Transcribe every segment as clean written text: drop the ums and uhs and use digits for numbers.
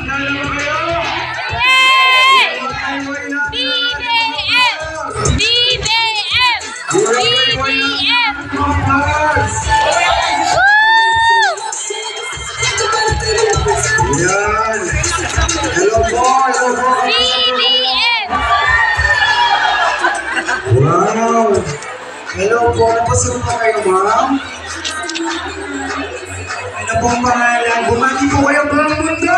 Wow! Hello po, napasok pa kayo, ma'am? Ano pong pangalan? Bumati po kayo buong mundo!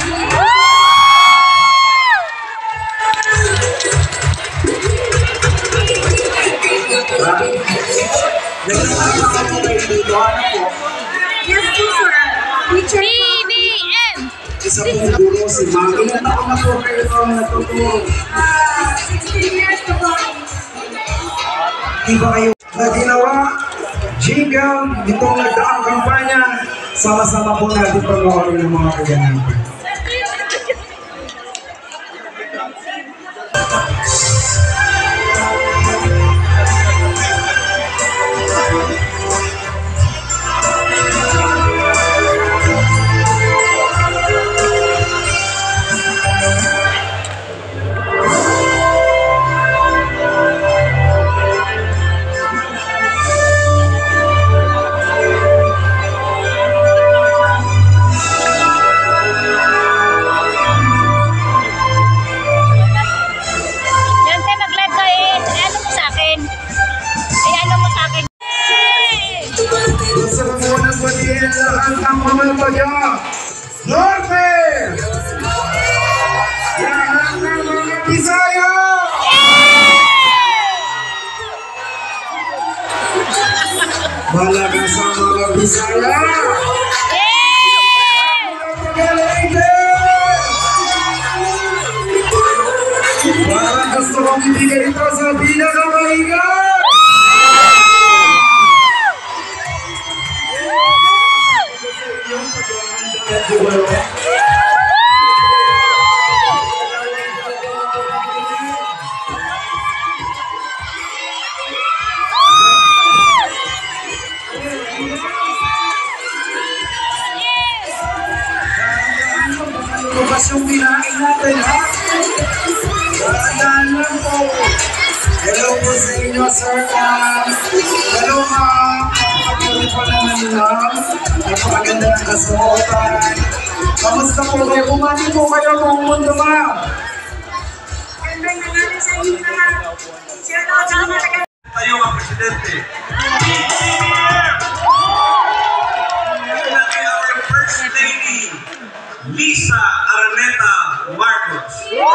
Nagkakasama po kayo dito, ano po? Yes, sir. BBM! Isa pong guro si ma'am. Ilan taon na po kayo nung natuturo? 16 years na po. Di ba kayo na ginawa? Jingle, itong nagdaang kampanya, sama-sama po natin panoorin ng mga kaya natin. Ang mga bagya, Norte! Lahat ng mga Bisaya! Balaga sa mga Bisaya! Parang gusto kong ibigay ito sa pinakamahiga! Bukas yung kinain natin, ha? Tandaan lang po. Hello po sa inyo, sir. Hello, ma'am. Napakaganda pa naman lang. Napakaganda ng kasuotan. Kamusta po kayo? Bumati po kayo buong mundo, ma'am. Ganda na natin sa inyo na. Sir, tayo ang presidente. Our First Lady, Lisa Araneta Marcos.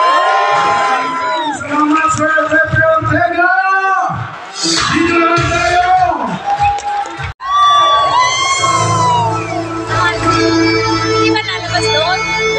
Salamat, Sir Pepe Ortega! Dito lang tayo! Di ba lalabas doon?